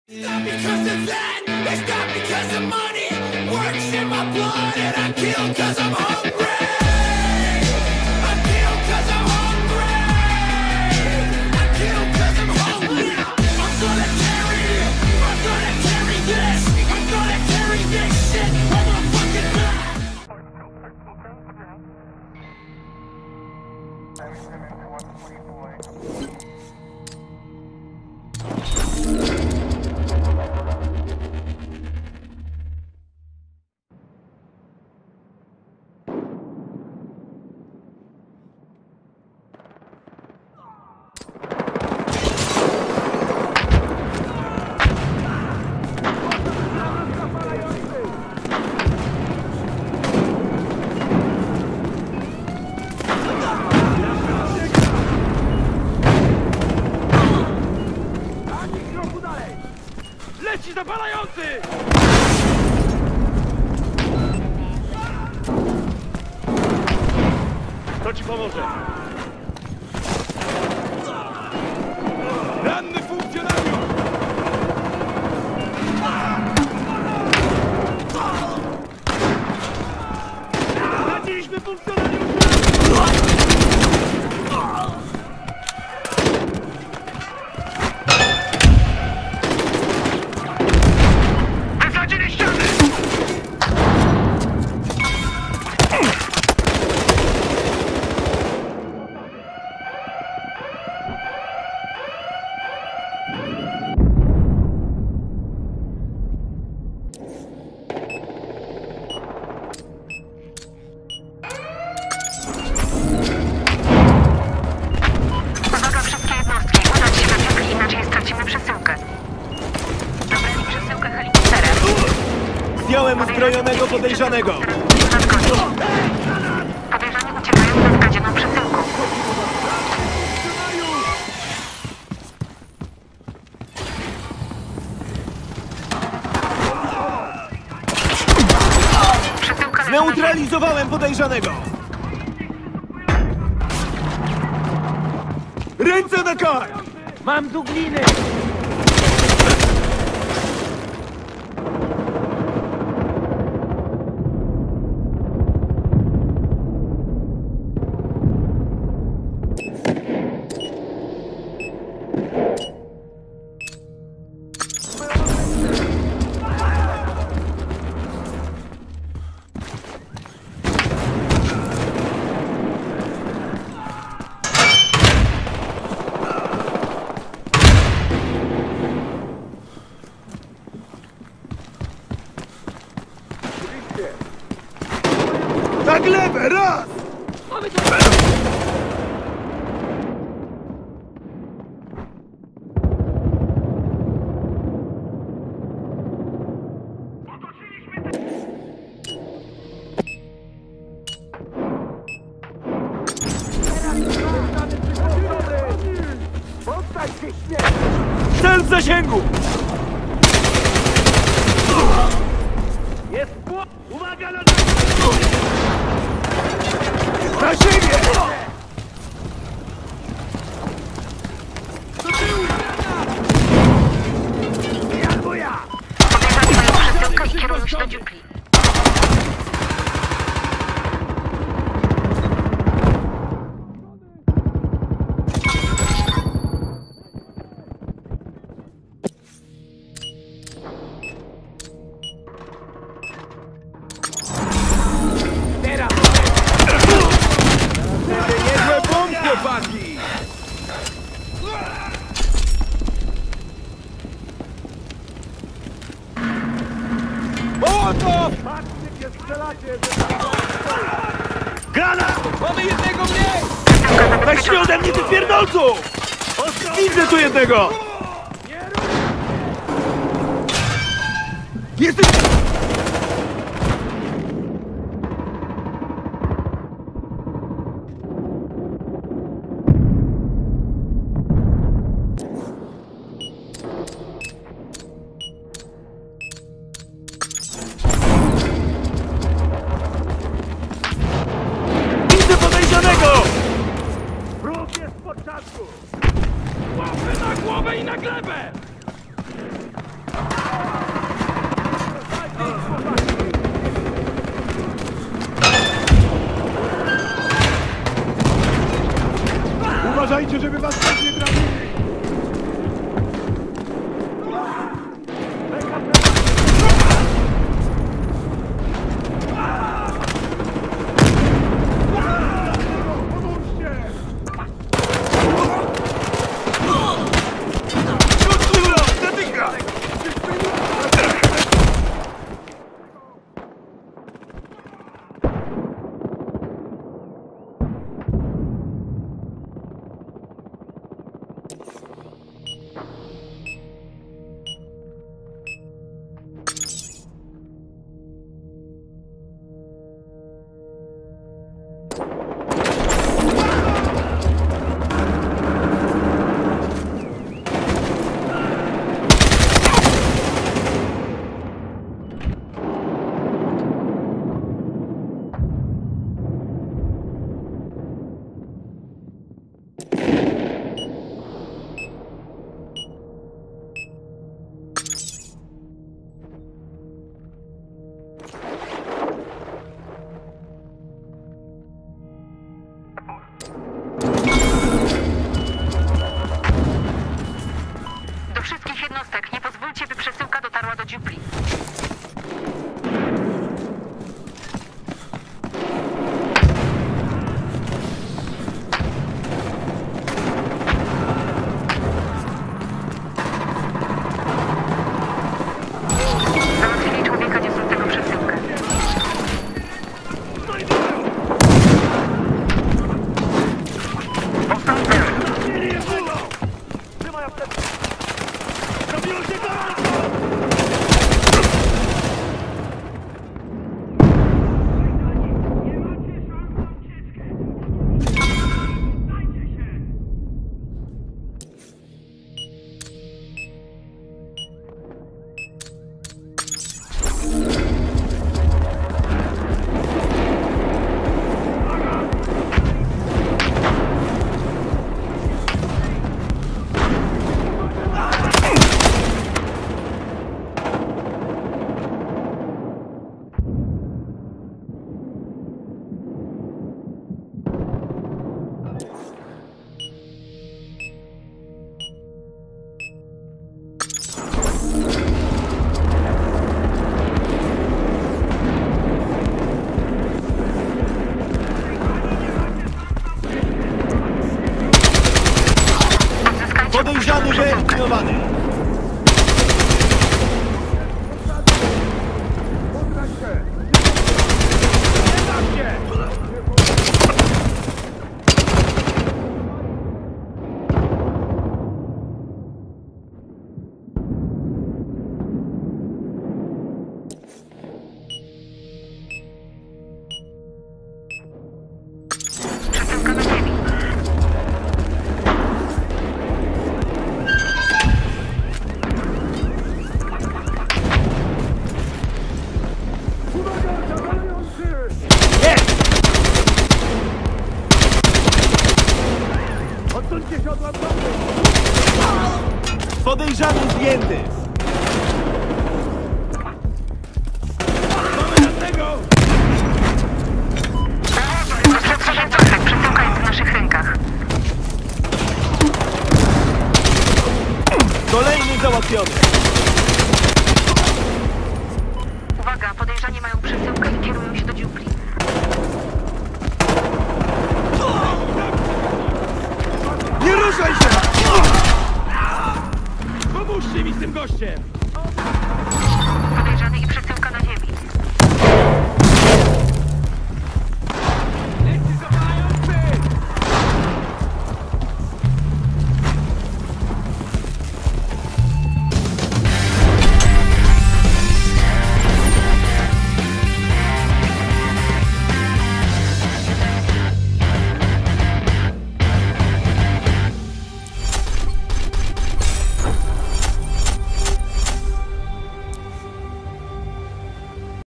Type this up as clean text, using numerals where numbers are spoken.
It's not because of that, it's not because of money. Works in my blood and I kill cause I'm hungry. I kill cause I'm hungry. I kill cause I'm hungry. I'm gonna carry this. I'm gonna carry this shit on my fucking back. Leci zapalający! To ci pomoże. Ranny funkcjonariusz! Straciliśmy funkcjonariusza! Zdjąłem uzbrojonego podejrzanego! Podejrzani uciekają na skradzioną przesyłką. Zneutralizowałem podejrzanego! Ręce na kark! Mam tu gliny! Na glebę, raz! Mamy tu... Cel w zasięgu! Jest płot! Uwaga na... Na siebie! Albo ja! Podejrzani mają przesyłkę i kierują się do dziupli. Niezłe bomb, chłopaki! Oto! Patrzcie, gdzie strzelacie! Granat! Mamy jednego mniej! Weź ode mnie, ty pierdolcu! Widzę tu jednego! Jesteś... Widzę podejrzanego! Wróg jest w początku! Łapy na głowę i na glebę! Pozwólcie, by przesyłka dotarła do dziupli. Załatwili człowieka niosącego przesyłkę. Trzymaj apteczkę! Zrobiło się gorąco! Odzyskajcie Podejrzany przesyłkę. wyeliminowany. Poddaj się! Nie dam się! Przesyłka na ziemi. Uwaga, zawalający! Jest! Odsuńcie się od lampy! Podejrzany zdjęty. Mamy żadnego! Przepraszam, Joseph, przesyłka jest w naszych rękach. Kolejny załatwiony. Uwaga, podejrzani mają przesyłkę i kierują się do dziupli. Nie ruszaj się! Pomóżcie mi z tym gościem!